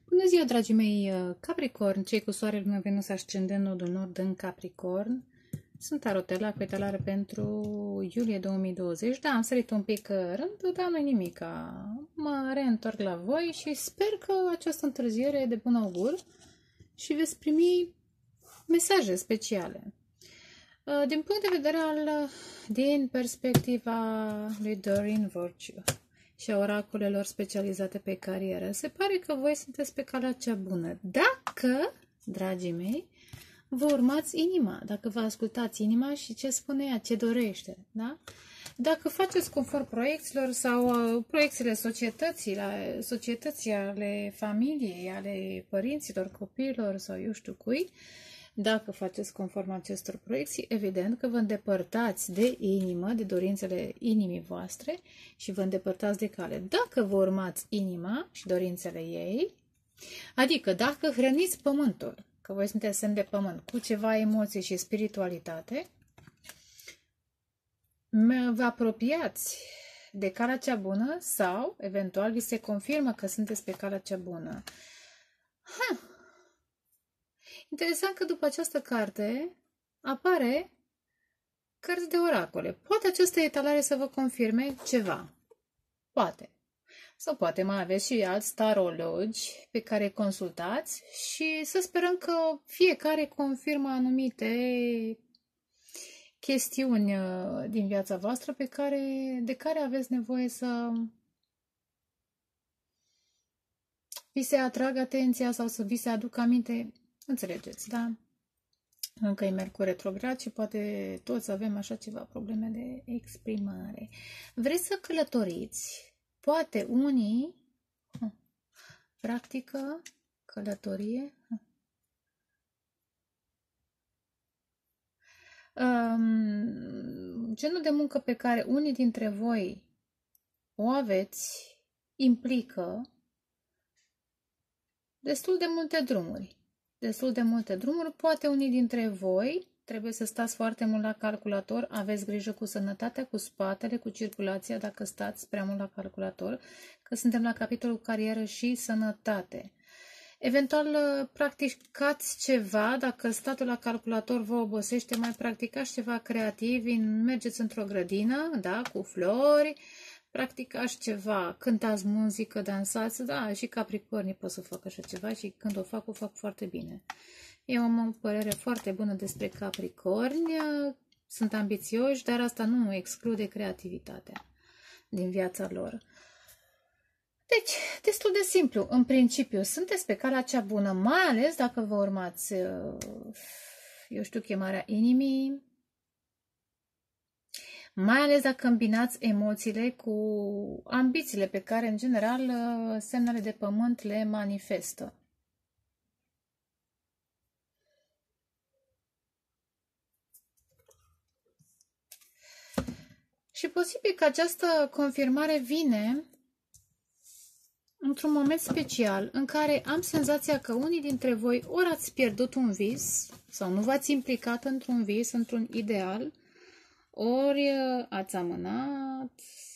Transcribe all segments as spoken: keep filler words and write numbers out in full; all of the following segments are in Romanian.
Bună ziua, dragii mei Capricorn, cei cu soarele, luna, Venus, ascendent, nodul nord în Capricorn. Sunt Tarotela cu etalare pentru iulie două mii douăzeci. Da, am sărit un pic rândul, dar nu-i nimica. Mă reîntorc la voi și sper că această întârziere e de bun augur și veți primi mesaje speciale. Din punct de vedere al, din perspectiva lui Doreen Virtue și a oracolelor specializate pe carieră, se pare că voi sunteți pe calea cea bună. Dacă, dragii mei, vă urmați inima, dacă vă ascultați inima și ce spune ea, ce dorește, da? Dacă faceți conform proiecțiilor sau uh, proiecțiile societății, la, societății ale familiei, ale părinților, copiilor sau eu știu cui, dacă faceți conform acestor proiecții, evident că vă îndepărtați de inimă, de dorințele inimii voastre și vă îndepărtați de cale. Dacă vă urmați inima și dorințele ei, adică dacă hrăniți pământul, că voi sunteți semn de pământ, cu ceva emoții și spiritualitate, vă apropiați de calea cea bună sau, eventual, vi se confirmă că sunteți pe calea cea bună. Ha! Interesant că după această carte apare cărți de oracole. Poate această etalare să vă confirme ceva. Poate. Sau poate mai aveți și alți tarologi pe care consultați și să sperăm că fiecare confirmă anumite chestiuni din viața voastră pe care, de care aveți nevoie să vi se atragă atenția sau să vi se aducă aminte. Înțelegeți, da? Încă e Mercur retrograd și poate toți avem așa ceva probleme de exprimare. Vreți să călătoriți? Poate unii practică călătorie. Um, genul de muncă pe care unii dintre voi o aveți implică destul de multe drumuri. Destul de multe drumuri. Poate unii dintre voi trebuie să stați foarte mult la calculator, aveți grijă cu sănătatea, cu spatele, cu circulația, dacă stați prea mult la calculator, că suntem la capitolul carieră și sănătate. Eventual, practicați ceva, dacă statul la calculator vă obosește, mai practicați ceva creativ, mergeți într-o grădină, da, cu flori, practicați ceva, cântați muzică, dansați, da, și capricornii pot să facă așa ceva și când o fac, o fac foarte bine. Eu am o părere foarte bună despre capricorni, sunt ambițioși, dar asta nu exclude creativitatea din viața lor. Deci, destul de simplu, în principiu, sunteți pe calea cea bună, mai ales dacă vă urmați, eu știu, chemarea inimii, mai ales dacă îmbinați emoțiile cu ambițiile pe care, în general, semnele de pământ le manifestă. Și posibil că această confirmare vine într-un moment special în care am senzația că unii dintre voi ori ați pierdut un vis sau nu v-ați implicat într-un vis, într-un ideal, ori ați amânat,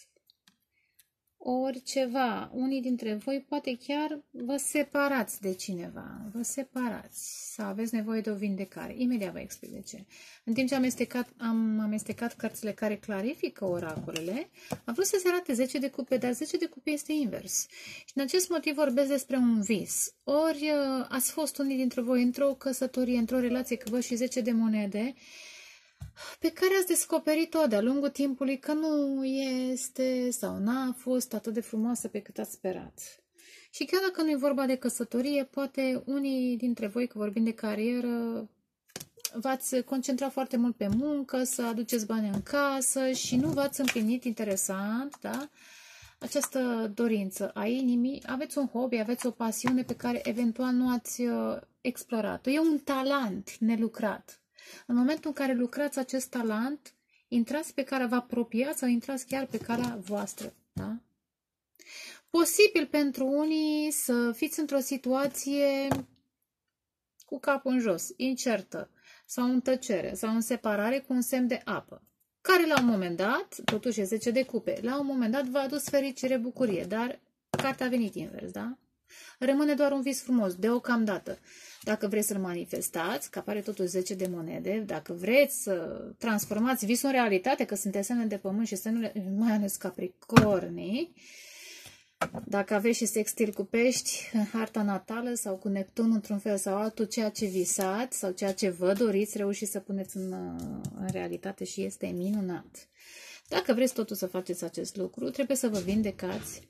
ori ceva. Unii dintre voi poate chiar vă separați de cineva, vă separați sau aveți nevoie de o vindecare. Imediat vă explic de ce. În timp ce am amestecat, am amestecat cărțile care clarifică oracolele, am vrut să se arate zece de cupe, dar zece de cupe este invers. Și în acest motiv vorbesc despre un vis. Ori ați fost unii dintre voi într-o căsătorie, într-o relație cu vă și zece de monede, pe care ați descoperit-o de-a lungul timpului că nu este sau n-a fost atât de frumoasă pe cât ați sperat. Și chiar dacă nu e vorba de căsătorie, poate unii dintre voi, că vorbim de carieră, v-ați concentrat foarte mult pe muncă, să aduceți bani în casă și nu v-ați împlinit interesant, da? Această dorință a inimii. Aveți un hobby, aveți o pasiune pe care eventual nu ați explorat-o. E un talent nelucrat. În momentul în care lucrați acest talent, intrați pe calea, vă apropiați sau intrați chiar pe calea voastră. Da? Posibil pentru unii să fiți într-o situație cu capul în jos, incertă, sau în tăcere, sau în separare cu un semn de apă, care la un moment dat, totuși e zece de cupe, la un moment dat v-a adus fericire, bucurie, dar cartea a venit invers, da? Rămâne doar un vis frumos, deocamdată. Dacă vreți să-l manifestați, că apare totul zece de monede, dacă vreți să transformați visul în realitate, că sunteți semne de pământ și semnele, mai ales Capricornii, dacă aveți și sextil cu pești în harta natală sau cu Neptun într-un fel sau altul, ceea ce visați sau ceea ce vă doriți, reușiți să puneți în, în realitate și este minunat. Dacă vreți totul să faceți acest lucru, trebuie să vă vindecați.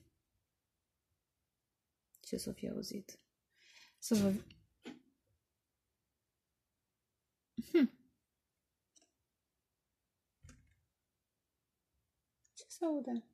Ce s-o fi auzit? Să vă... Hm. Ce se aude?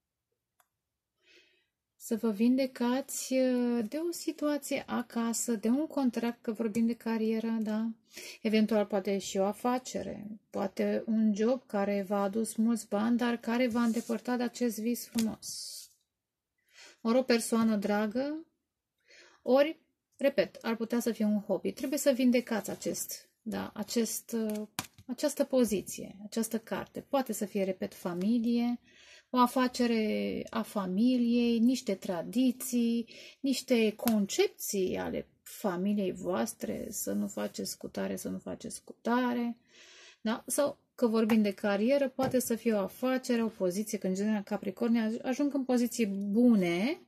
Să vă vindecați de o situație acasă, de un contract, că vorbim de carieră, da? Eventual poate și o afacere, poate un job care v-a adus mulți bani, dar care v-a îndepărtat de acest vis frumos. Ori o persoană dragă, ori, repet, ar putea să fie un hobby. Trebuie să vindecați acest, da, acest, această poziție, această carte. Poate să fie, repet, familie, o afacere a familiei, niște tradiții, niște concepții ale familiei voastre, să nu faceți scutare, să nu faceți scutare, da? Sau că vorbim de carieră, poate să fie o afacere, o poziție, când în general Capricornii ajung în poziții bune,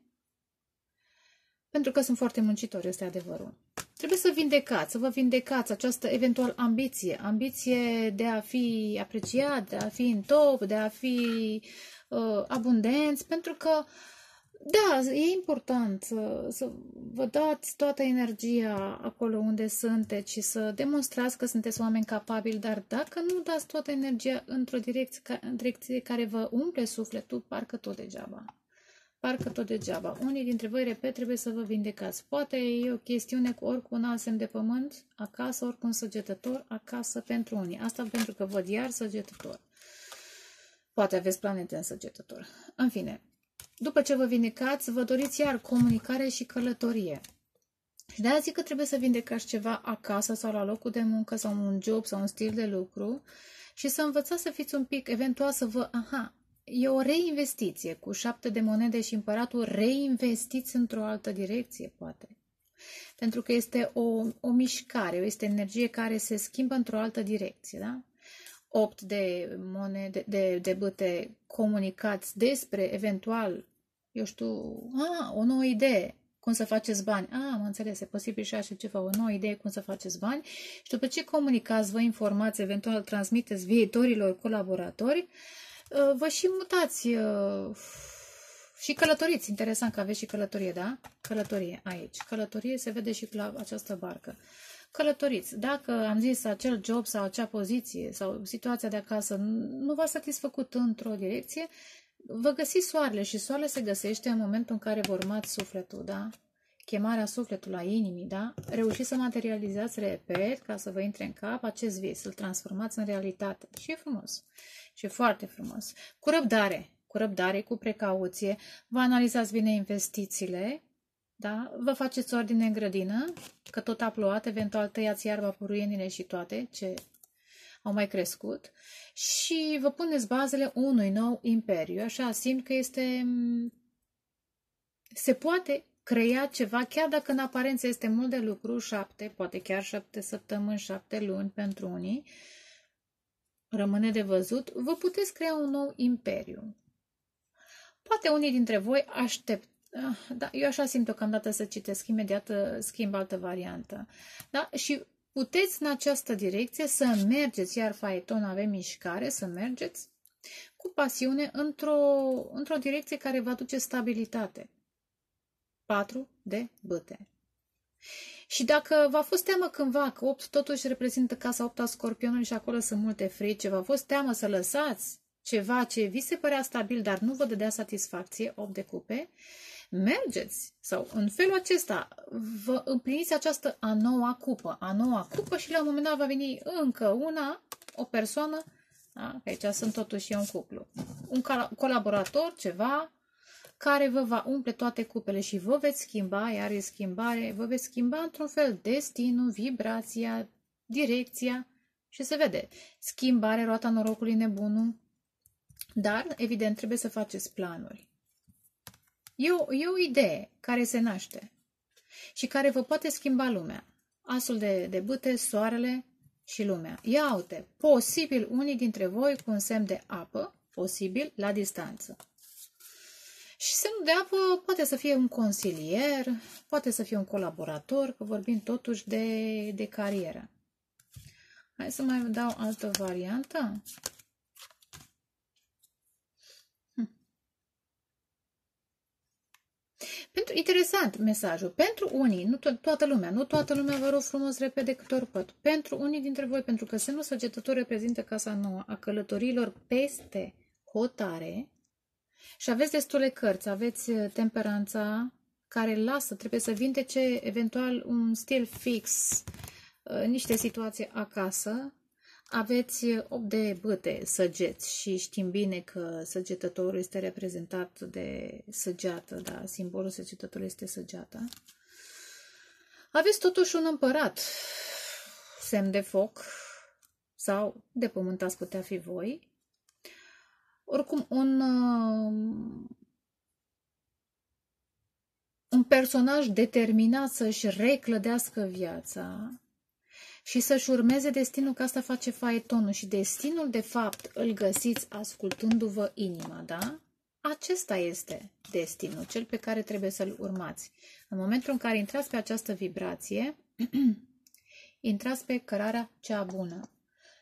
pentru că sunt foarte muncitori, este adevărul. Trebuie să vindecați, să vă vindecați această eventual ambiție, ambiție de a fi apreciat, de a fi în top, de a fi uh, abundenți, pentru că, da, e important să, să vă dați toată energia acolo unde sunteți și să demonstrați că sunteți oameni capabili, dar dacă nu dați toată energia într-o direcție, în direcție care vă umple sufletul, parcă tot degeaba. Parcă tot degeaba. Unii dintre voi, repet, trebuie să vă vindecați. Poate e o chestiune cu ori cu un alt semn de pământ acasă, ori cu un săgetător acasă pentru unii. Asta pentru că văd iar săgetător. Poate aveți planete în săgetător. În fine, după ce vă vindecați, vă doriți iar comunicare și călătorie. Și de-aia zic că trebuie să vindecați ceva acasă sau la locul de muncă sau un job sau un stil de lucru și să învățați să fiți un pic, eventual să vă... Aha, e o reinvestiție. Cu șapte de monede și împăratul reinvestiți într-o altă direcție, poate. Pentru că este o, o mișcare, este energie care se schimbă într-o altă direcție, da? opt de monede, de, de bâte, comunicați despre, eventual, eu știu, a, o nouă idee, cum să faceți bani. A, am înțeles, e posibil și așa ceva, o nouă idee cum să faceți bani. Și după ce comunicați, vă informați, eventual transmiteți viitorilor colaboratori, vă și mutați și călătoriți. Interesant că aveți și călătorie, da? Călătorie aici. Călătorie se vede și la această barcă. Călătoriți. Dacă am zis acel job sau acea poziție sau situația de acasă nu v-a satisfăcut într-o direcție, vă găsiți soarele și soarele se găsește în momentul în care vă urmați sufletul, da? Chemarea sufletului a inimii, da? Reușiți să materializați, repet, ca să vă intre în cap acest vis, să-l transformați în realitate. Și e frumos. Și e foarte frumos. Cu răbdare, cu răbdare, cu precauție, vă analizați bine investițiile, da? Vă faceți ordine în grădină, că tot a plouat, eventual tăiați iarba, puruienile și toate ce au mai crescut și vă puneți bazele unui nou imperiu. Așa simt că este... se poate crea ceva, chiar dacă în aparență este mult de lucru, șapte, poate chiar șapte săptămâni, șapte luni pentru unii, rămâne de văzut, vă puteți crea un nou imperiu. Poate unii dintre voi aștept, da, eu așa simt deocamdată să citesc, imediat schimb altă variantă. Da? Și puteți în această direcție să mergeți, iar faeton avem mișcare, să mergeți cu pasiune într-o într-o direcție care vă aduce stabilitate. patru de bâte. Și dacă v-a fost teamă cândva că opt totuși reprezintă casa opt a Scorpionului și acolo sunt multe frici, v-a fost teamă să lăsați ceva ce vi se părea stabil, dar nu vă dădea satisfacție, opt de cupe, mergeți sau în felul acesta vă împliniți această a noua cupă, a noua cupă și la un moment dat va veni încă una, o persoană, da? Aici sunt totuși un cuplu, un colaborator, ceva, care vă va umple toate cupele și vă veți schimba, iar e schimbare, vă veți schimba într-un fel destinul, vibrația, direcția și se vede. Schimbare, roata norocului, nebunul, dar evident trebuie să faceți planuri. E o, e o idee care se naște și care vă poate schimba lumea. Asul de, de bâte, soarele și lumea. Ia uite, posibil unii dintre voi cu un semn de apă, posibil la distanță. Și semnul de apă poate să fie un consilier, poate să fie un colaborator, că vorbim totuși de, de carieră. Hai să mai dau altă variantă. Hm. Pentru, interesant mesajul. Pentru unii, nu to toată lumea, nu toată lumea, vă rog frumos, repede câte ori pot. Pentru unii dintre voi, pentru că semnul săgetător reprezintă casa nouă a călătorilor peste hotare, și aveți destule cărți, aveți temperanța care lasă, trebuie să vindece eventual un stil fix, niște situații acasă, aveți opt de bâte, săgeți, și știm bine că săgetătorul este reprezentat de săgeată, da, simbolul săgetătorului este săgeata. Aveți totuși un împărat, semn de foc sau de pământ ați putea fi voi. Oricum, un, un personaj determinat să-și reclădească viața și să-și urmeze destinul, că asta face faetonul. Și destinul, de fapt, îl găsiți ascultându-vă inima, da? Acesta este destinul, cel pe care trebuie să-l urmați. În momentul în care intrați pe această vibrație, intrați pe cărarea cea bună.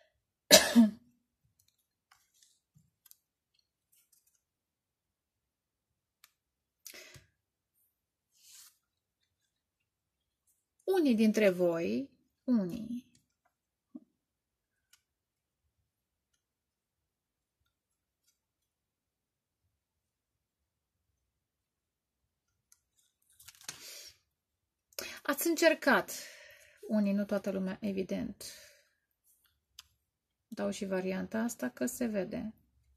Unii dintre voi, unii, ați încercat, unii, nu toată lumea, evident. Dau și varianta asta că se vede.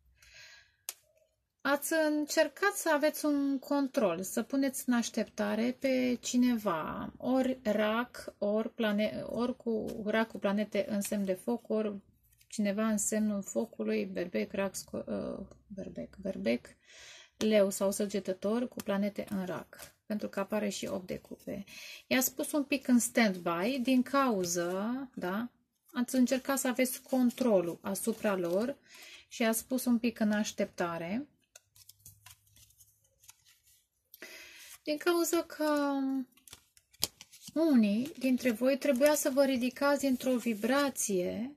Ați încercat să aveți un control, să puneți în așteptare pe cineva, ori rac, ori, plane, ori cu rac cu planete în semn de foc, ori cineva în semnul focului, berbec, rac, uh, berbec, berbec, leu sau săgetător cu planete în rac, pentru că apare și opt de cupe. I-a spus un pic în stand-by din cauză, da? Ați încercat să aveți controlul asupra lor și a spus un pic în așteptare. Din cauza că unii dintre voi trebuia să vă ridicați într-o vibrație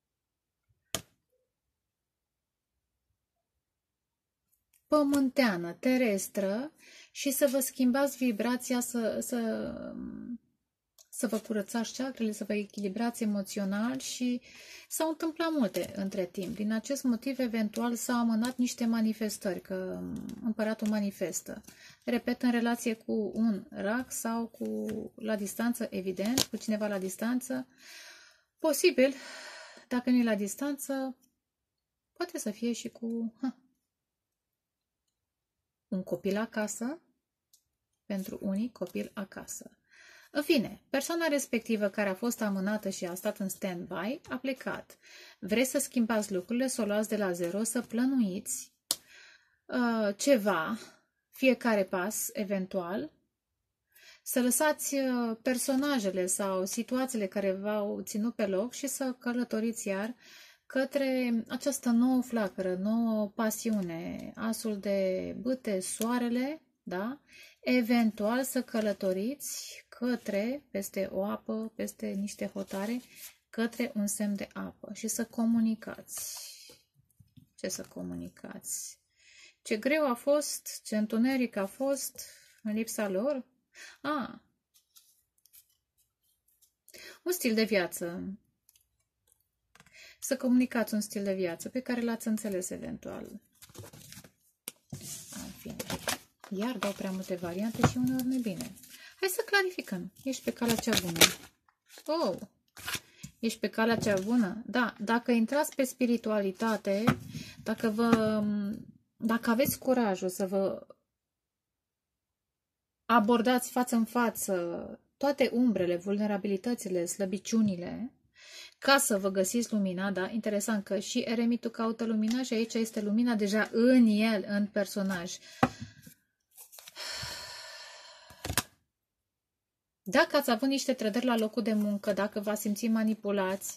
pământeană, terestră, și să vă schimbați vibrația, să, să, să vă curățați chakrele, să vă echilibrați emoțional, și s-au întâmplat multe între timp. Din acest motiv, eventual, s-au amânat niște manifestări, că împăratul manifestă. Repet, în relație cu un rac sau cu la distanță, evident, cu cineva la distanță. Posibil, dacă nu e la distanță, poate să fie și cu ha, un copil acasă, pentru unii copil acasă. În fine, persoana respectivă care a fost amânată și a stat în stand-by a plecat. Vreți să schimbați lucrurile, să o luați de la zero, să plănuiți uh, ceva, fiecare pas, eventual, să lăsați uh, personajele sau situațiile care v-au ținut pe loc și să călătoriți iar către această nouă flacără, nouă pasiune, asul de bâte, soarele, da? Eventual să călătoriți către, peste o apă, peste niște hotare, către un semn de apă și să comunicați. Ce să comunicați? Ce greu a fost, ce întuneric a fost în lipsa lor? A, un stil de viață. Să comunicați un stil de viață pe care l-ați înțeles eventual. În fine. Iar dau prea multe variante și uneori nu e bine. Hai să clarificăm. Ești pe calea cea bună. Oh! Ești pe calea cea bună? Da, dacă intrați pe spiritualitate, dacă vă, dacă aveți curajul să vă abordați față în față toate umbrele, vulnerabilitățile, slăbiciunile, ca să vă găsiți lumina, da? Interesant că și eremitul caută lumina și aici este lumina deja în el, în personaj. Dacă ați avut niște trădări la locul de muncă, dacă v-ați simțit manipulați,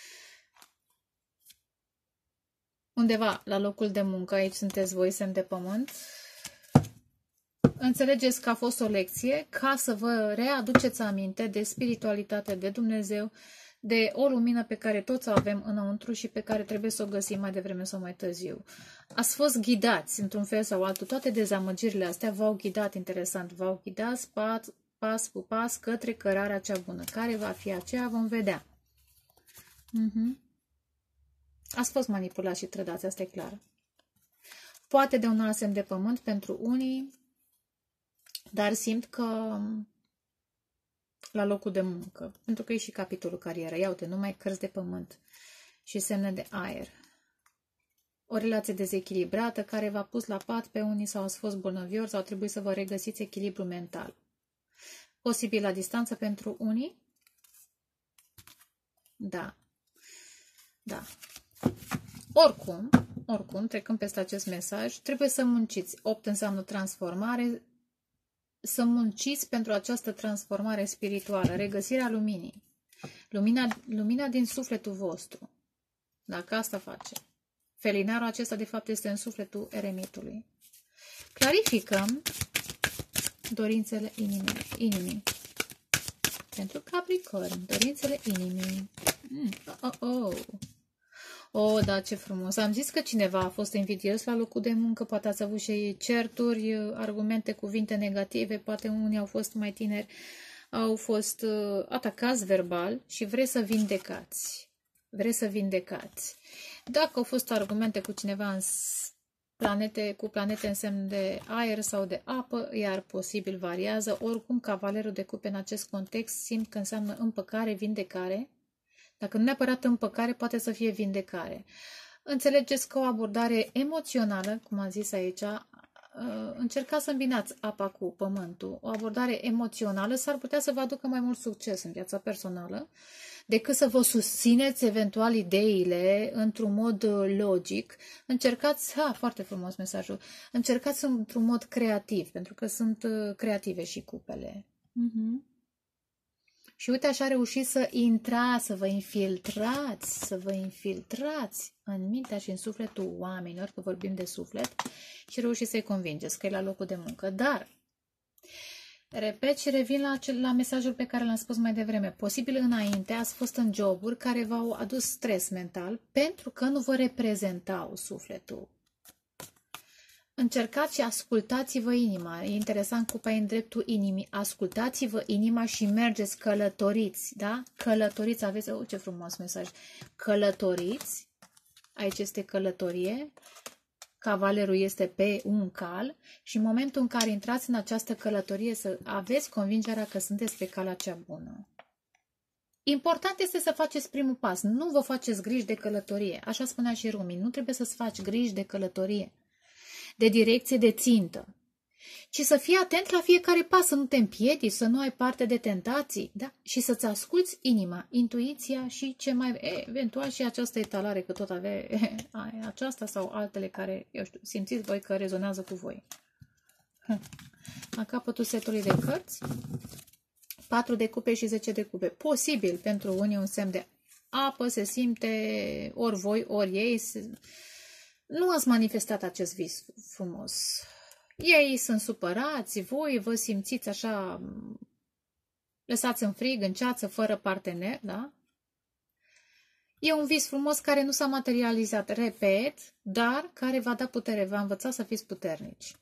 undeva la locul de muncă, aici sunteți voi, semn de pământ, înțelegeți că a fost o lecție ca să vă readuceți aminte de spiritualitate, de Dumnezeu, de o lumină pe care toți o avem înăuntru și pe care trebuie să o găsim mai devreme sau mai târziu. Ați fost ghidați într-un fel sau altul. Toate dezamăgirile astea v-au ghidat, interesant, v-au ghidat pas, pas cu pas către cărarea cea bună. Care va fi aceea, vom vedea. Uh-huh. Ați fost manipulați și trădați, asta e clar. Poate de un alt semn de pământ pentru unii, dar simt că la locul de muncă, pentru că e și capitolul carieră. Ia uite, numai cărți de pământ și semne de aer. O relație dezechilibrată care v-a pus la pat pe unii sau ați fost bolnăviori sau trebuie să vă regăsiți echilibru mental. Posibil la distanță pentru unii? Da. Da. Oricum, oricum, trecând peste acest mesaj, trebuie să munciți. opt înseamnă transformare, să munciți pentru această transformare spirituală, regăsirea luminii. Lumina, lumina din sufletul vostru. Dacă asta face. Felinarul acesta, de fapt, este în sufletul eremitului. Clarificăm dorințele inimii. inimii. Pentru Capricorn, dorințele inimii. Mm, oh, oh, oh. Oh, da, ce frumos. Am zis că cineva a fost invidios la locul de muncă, poate ați avut și certuri, argumente, cuvinte negative, poate unii au fost mai tineri, au fost uh, atacați verbal și vreți să vindecați. Vreți să vindecați. Dacă au fost argumente cu cineva în planete, cu planete în semn de aer sau de apă, iar posibil variază, oricum cavalerul de cupe în acest context simt că înseamnă împăcare, vindecare. Dacă nu neapărat împăcare, poate să fie vindecare. Înțelegeți că o abordare emoțională, cum am zis aici, încercați să îmbinați apa cu pământul. O abordare emoțională s-ar putea să vă aducă mai mult succes în viața personală, decât să vă susțineți eventual ideile într-un mod logic. Încercați, ha, foarte frumos mesajul, încercați într-un mod creativ, pentru că sunt creative și cupele. Uh-huh. Și uite, așa reușiți să intrați, să vă infiltrați, să vă infiltrați în mintea și în sufletul oamenilor, că vorbim de suflet, și reușiți să-i convingeți că e la locul de muncă. Dar, repet și revin la, acel, la mesajul pe care l-am spus mai devreme. Posibil înainte ați fost în joburi care v-au adus stres mental pentru că nu vă reprezentau sufletul. Încercați și ascultați-vă inima. E interesant, cupa e în dreptul inimii. Ascultați-vă inima și mergeți, călătoriți, da? Călătoriți, aveți, oh, ce frumos mesaj. Călătoriți, aici este călătorie, cavalerul este pe un cal și în momentul în care intrați în această călătorie să aveți convingerea că sunteți pe calea cea bună. Important este să faceți primul pas. Nu vă faceți griji de călătorie. Așa spunea și Rumi. Nu trebuie să-ți faci griji de călătorie, de direcție, de țintă, ci să fii atent la fiecare pas, să nu te împiedici, să nu ai parte de tentații, da? Și să-ți asculți inima, intuiția și ce mai, eventual și această etalare, că tot avea aceasta sau altele care, eu știu, simțiți voi că rezonează cu voi. La capătul setului de cărți, patru de cupe și zece de cupe. Posibil pentru unii un semn de apă, se simte ori voi, ori ei. Se... Nu ați manifestat acest vis frumos. Ei sunt supărați, voi vă simțiți așa lăsați în frig, în ceață, fără partener, da? E un vis frumos care nu s-a materializat, repet, dar care va da putere, va învăța să fiți puternici.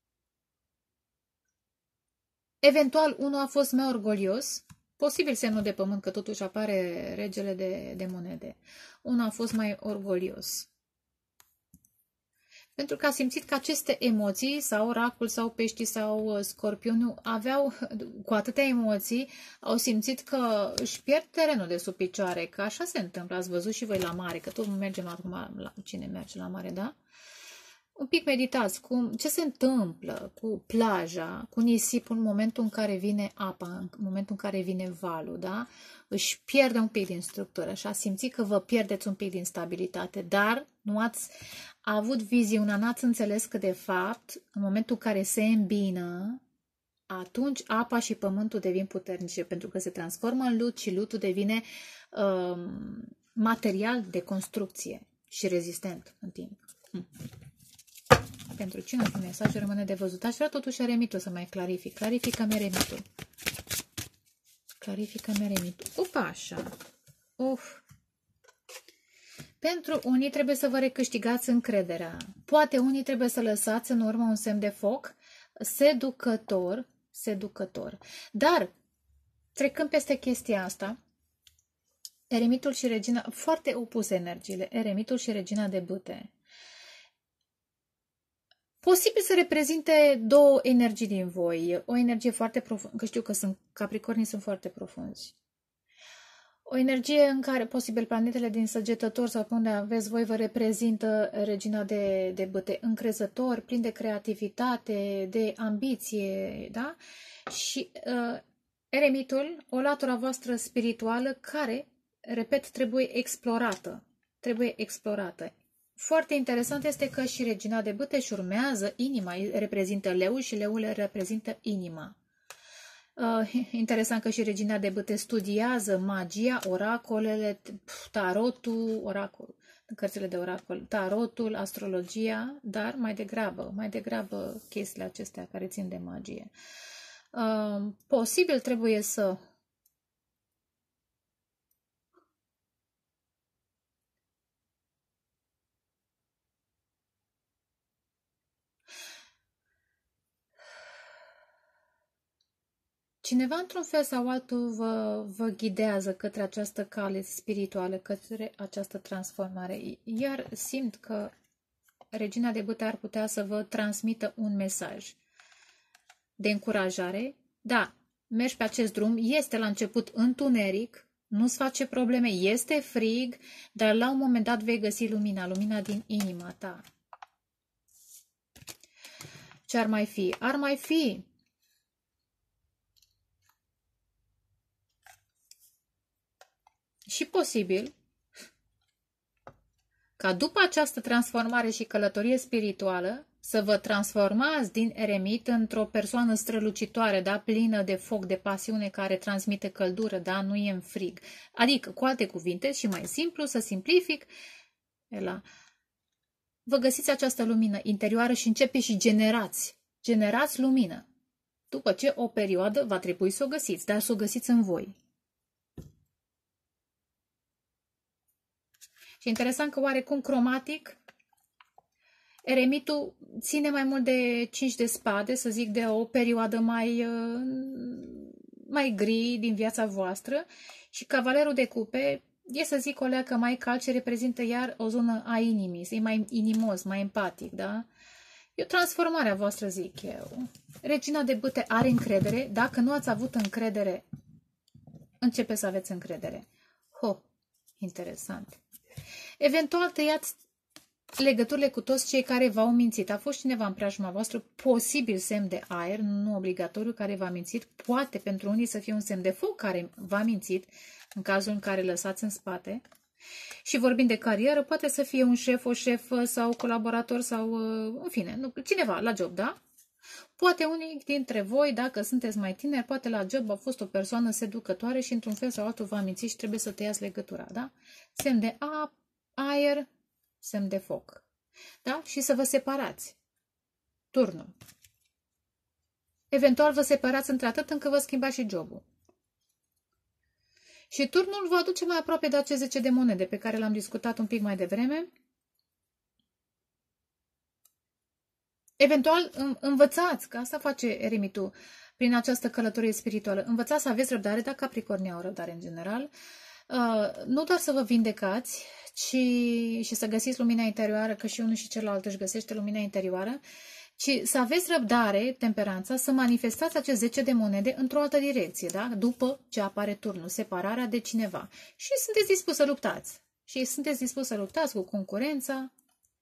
Eventual, unul a fost mai orgolios, posibil semnul de pământ, că totuși apare regele de, de monede. Unul a fost mai orgolios. Pentru că a simțit că aceste emoții, sau racul, sau peștii, sau scorpionul, aveau, cu atâtea emoții, au simțit că își pierd terenul de sub picioare, că așa se întâmplă, ați văzut și voi la mare, că tot mergem acum, la cine merge la mare, da? Un pic meditați, cum, ce se întâmplă cu plaja, cu nisipul în momentul în care vine apa, în momentul în care vine valul, da? Își pierde un pic din structură și a simțit că vă pierdeți un pic din stabilitate, dar nu ați avut viziunea, n-ați înțeles că de fapt, în momentul în care se îmbină, atunci apa și pământul devin puternice, pentru că se transformă în lut și lutul devine um, material de construcție și rezistent în timp. Hm. Pentru cine un mesaj rămâne de văzut. Aș vrea totuși eremitul să mai clarific. Clarifică-mi eremitul. Clarifică-mi eremitul. Upa, așa. Uf. Pentru unii trebuie să vă recâștigați încrederea. Poate unii trebuie să lăsați în urmă un semn de foc seducător, seducător. Dar, trecând peste chestia asta, eremitul și regina, foarte opuse energiile, eremitul și regina de bâte, posibil să reprezinte două energii din voi. O energie foarte profundă, că știu că sunt, Capricornii sunt foarte profunzi. O energie în care, posibil, planetele din Săgetător sau pe unde aveți voi vă reprezintă regina de, de bâte, încrezător, plin de creativitate, de ambiție, da? Și uh, eremitul, o latura voastră spirituală care, repet, trebuie explorată. Trebuie explorată. Foarte interesant este că și regina de bâte își urmează inima, reprezintă leul și leul reprezintă inima. Uh, interesant că și regina de bâte studiază magia, oracolele, tarotul, oracol, cărțile de oracol, tarotul, astrologia, dar mai degrabă, mai degrabă chestiile acestea care țin de magie. Uh, posibil trebuie să cineva, într-un fel sau altul, vă, vă ghidează către această cale spirituală, către această transformare. Iar simt că regina de bâte ar putea să vă transmită un mesaj de încurajare. Da, mergi pe acest drum, este la început întuneric, nu-ți face probleme, este frig, dar la un moment dat vei găsi lumina, lumina din inima ta. Ce ar mai fi? Ar mai fi și posibil ca după această transformare și călătorie spirituală să vă transformați din eremit într-o persoană strălucitoare, da? Plină de foc, de pasiune, care transmite căldură, da? Nu e în frig. Adică, cu alte cuvinte și mai simplu, să simplific, la... vă găsiți această lumină interioară și începeți și generați. Generați lumină. După ce o perioadă va trebui să o găsiți, dar să o găsiți în voi. Și interesant că oarecum cromatic, eremitul ține mai mult de cinci de spade, să zic, de o perioadă mai, mai gri din viața voastră, și cavalerul de cupe e, să zic, o leacă mai cald, ce reprezintă iar o zonă a inimii, e mai inimos, mai empatic, da? E o transformare a voastră, zic eu. Regina de bâte are încredere. Dacă nu ați avut încredere, începe să aveți încredere. Ho, interesant. Eventual tăiați legăturile cu toți cei care v-au mințit. A fost cineva în preajma voastră, posibil semn de aer, nu obligatoriu, care v-a mințit. Poate pentru unii să fie un semn de foc care v-a mințit, în cazul în care lăsați în spate. Și vorbind de carieră, poate să fie un șef, o șefă sau colaborator sau, în fine, nu, cineva la job, da? Poate unii dintre voi, dacă sunteți mai tineri, poate la job a fost o persoană seducătoare și într-un fel sau altul v-a mințit și trebuie să tăiați legătura, da? Semn de a, aer, semn de foc, da? Și să vă separați. Turnul. Eventual vă separați într-atât încât vă schimbați și jobul. Și turnul vă aduce mai aproape de aceste zece de monede pe care l-am discutat un pic mai devreme. Eventual, învățați, că asta face eremitul prin această călătorie spirituală. Învățați să aveți răbdare, dar Capricornii au răbdare în general. Nu doar să vă vindecați, ci și să găsiți lumina interioară, că și unul și celălalt își găsește lumina interioară, ci să aveți răbdare, temperanța, să manifestați acest zece de monede într-o altă direcție, da? După ce apare turnul, separarea de cineva. Și sunteți dispus să luptați. Și sunteți dispus să luptați cu concurența.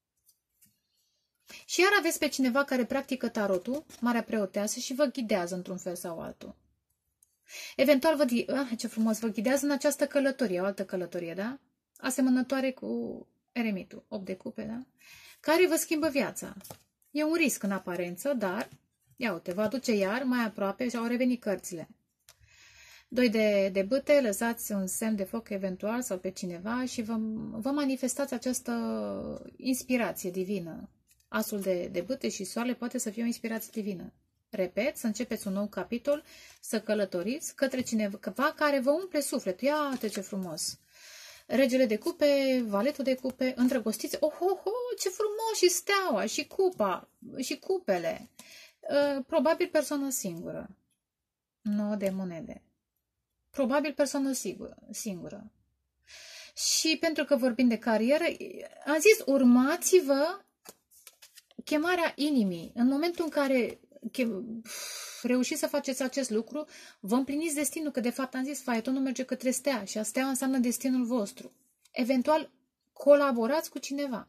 Și iar aveți pe cineva care practică tarotul, Marea Preoteasă, și vă ghidează într-un fel sau altul. Eventual, vă, ah, ce frumos, vă ghidează în această călătorie, o altă călătorie, da? Asemănătoare cu eremitul, opt de cupe, da? Care vă schimbă viața. E un risc în aparență, dar Ia uite, vă aduce iar mai aproape și au revenit cărțile. Doi de, de bâte, lăsați un semn de foc eventual sau pe cineva și vă, vă manifestați această inspirație divină. Asul de, de bâte și soarele poate să fie o inspirație divină. Repet, să începeți un nou capitol, să călătoriți către cineva care vă umple sufletul. Iată ce frumos! Regele de cupe, valetul de cupe, îndrăgostiți. Oh, oh, oh, ce frumos! Și steaua, și cupa, și cupele. Probabil persoană singură. nouă de monede. Probabil persoană sigură, singură. Și pentru că vorbim de carieră, am zis, urmați-vă chemarea inimii. În momentul în care reușiți să faceți acest lucru, vă împliniți destinul, că de fapt am zis, faetonul merge către stea și a stea înseamnă destinul vostru. Eventual, colaborați cu cineva.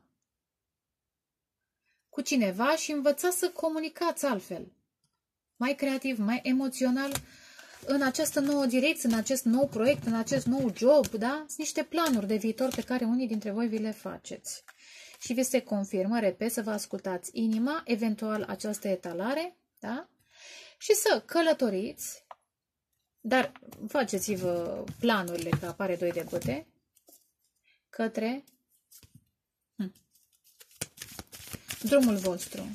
Cu cineva și învățați să comunicați altfel. Mai creativ, mai emoțional, în această nouă direcție, în acest nou proiect, în acest nou job, da? Sunt niște planuri de viitor pe care unii dintre voi vi le faceți. Și vi se confirmă, repet, să vă ascultați inima, eventual această etalare, da? Și să călătoriți, dar faceți-vă planurile, că apare doi de bâte, către hm, drumul vostru.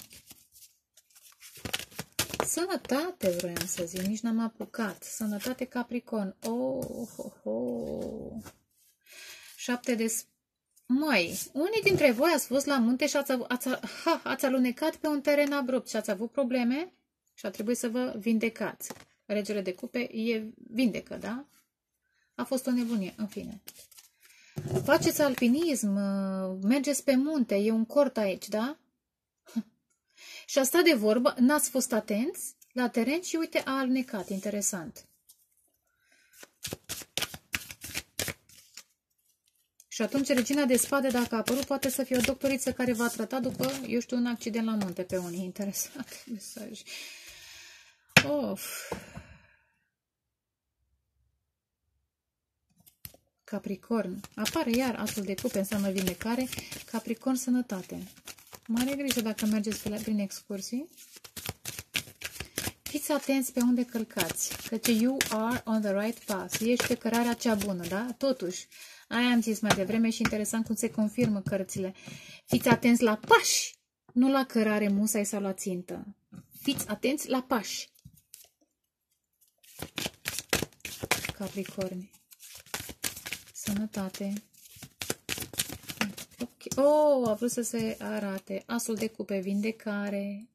Sănătate, vroiam să zic, nici n-am apucat. Sănătate, Capricorn. Oh, oh, oh. Șapte de... Măi, unii dintre voi ați fost la munte și ați, ați, ha, ați alunecat pe un teren abrupt și ați avut probleme și a trebuit să vă vindecați. Regele de cupe e vindecă, da? A fost o nebunie, în fine. Faceți alpinism, mergeți pe munte, e un cort aici, da? Și a stat de vorbă, n-ați fost atenți la teren și uite, a alunecat. Interesant. Și atunci regina de spade, dacă a apărut, poate să fie o doctoriță care v-a tratat după, eu știu, un accident la munte pe unii. Interesant mesaj. Of. Capricorn. Apare iar asul de cupe, înseamnă vindecare. Capricorn, sănătate. Mare grijă dacă mergeți pe la, prin excursii. Fiți atenți pe unde călcați, căci you are on the right path. Ești pe cărarea cea bună, da? Totuși, aia am zis mai devreme și interesant cum se confirmă cărțile. Fiți atenți la pași, nu la cărare musai sau la țintă. Fiți atenți la pași. Capricorni. Sănătate. Okay. Oh, a vrut să se arate. Asul de cupe, vindecare.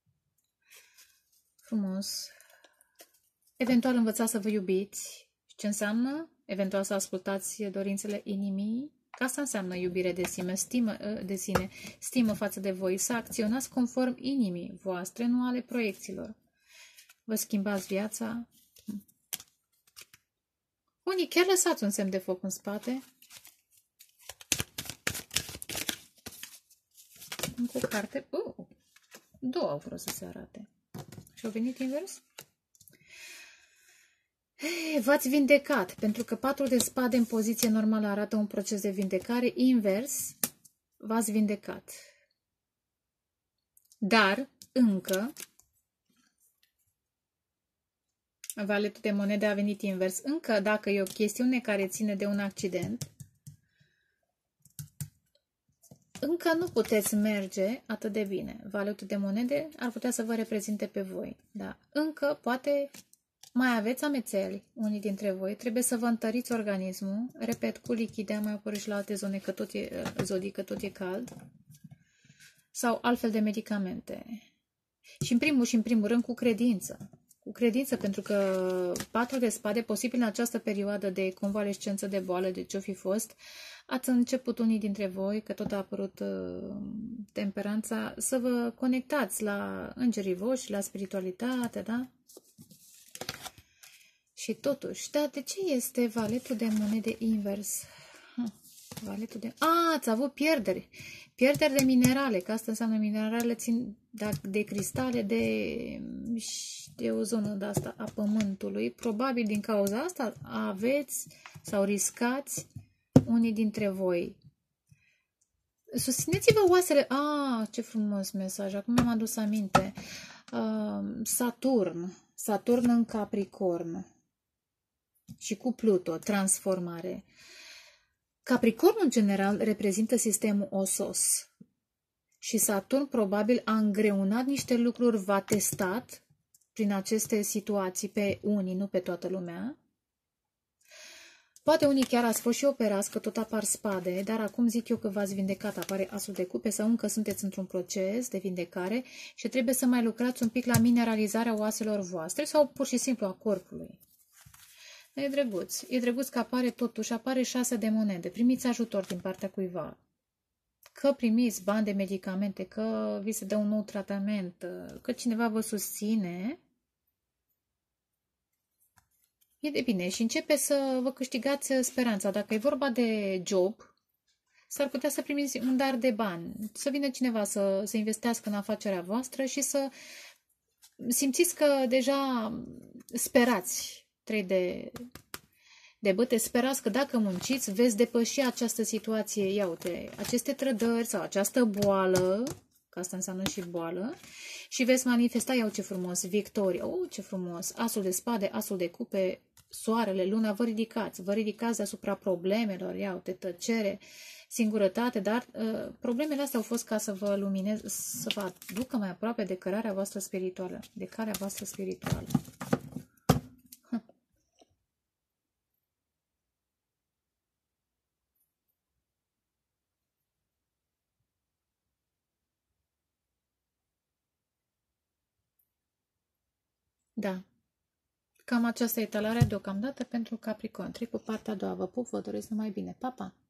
Frumos. Eventual învățați să vă iubiți. Ce înseamnă? Eventual să ascultați dorințele inimii. Asta înseamnă iubire de sine, stimă, de sine, stimă față de voi. Să acționați conform inimii voastre, nu ale proiecțiilor. Vă schimbați viața. Unii chiar lăsați un semn de foc în spate. Încă o carte. Uh, două au vrut să se arate. Și au venit invers? V-ați vindecat, pentru că patru de spade în poziție normală arată un proces de vindecare. Invers, v-ați vindecat. Dar, încă, valetul de monede a venit invers. Încă, dacă e o chestiune care ține de un accident, încă nu puteți merge atât de bine. Valetul de monede ar putea să vă reprezinte pe voi. Da. Încă, poate, mai aveți amețeli, unii dintre voi. Trebuie să vă întăriți organismul. Repet, cu lichide, am mai apărut și la alte zone, că tot e, zodii, că tot e cald. Sau altfel de medicamente. Și în primul și în primul rând cu credință. Cu credință, pentru că patru de spade, posibil în această perioadă de convalescență de boală, de ce-o fi fost, ați început unii dintre voi, că tot a apărut uh, temperanța, să vă conectați la îngerii voștri, la spiritualitate, da? Și totuși, da, de ce este valetul de monede invers? Hm, valetul de... A, ați avut pierderi. Pierderi de minerale, că asta înseamnă minerale țin de, de cristale, de, de o zonă de asta a pământului. Probabil din cauza asta aveți sau riscați unii dintre voi. Susțineți-vă oasele. Ah, ce frumos mesaj. Acum mi-am adus aminte. uh, Saturn, Saturn în Capricorn și cu Pluto, transformare. Capricorn în general reprezintă sistemul osos și Saturn probabil a îngreunat niște lucruri, v-a testat prin aceste situații pe unii, nu pe toată lumea. Poate unii chiar ați fost și operați, că tot apar spade, dar acum zic eu că v-ați vindecat, apare asul de cupe sau încă sunteți într-un proces de vindecare și trebuie să mai lucrați un pic la mineralizarea oaselor voastre sau pur și simplu a corpului. E drăguț. E drăguț că apare totuși, apare șase de monede. Primiți ajutor din partea cuiva. Că primiți bani de medicamente, că vi se dă un nou tratament, că cineva vă susține. E de bine și începe să vă câștigați speranța. Dacă e vorba de job, s-ar putea să primiți un dar de bani. Să vină cineva să, să investească în afacerea voastră și să simțiți că deja sperați. Trei de, de băte, sperați că dacă munciți veți depăși această situație, ia uite, aceste trădări sau această boală, că asta înseamnă și boală, și veți manifesta, iau ce frumos, victorie, oh, ce frumos, asul de spade, asul de cupe, soarele, luna, vă ridicați, vă ridicați deasupra problemelor, ia uite, tăcere, singurătate, dar uh, problemele astea au fost ca să vă lumineze, să vă aducă mai aproape de cărarea voastră spirituală, de carea voastră spirituală. Da. Cam această etalare deocamdată pentru Capricorn. Trec cu partea a doua. Vă pup, vă doresc numai bine. Pa, pa!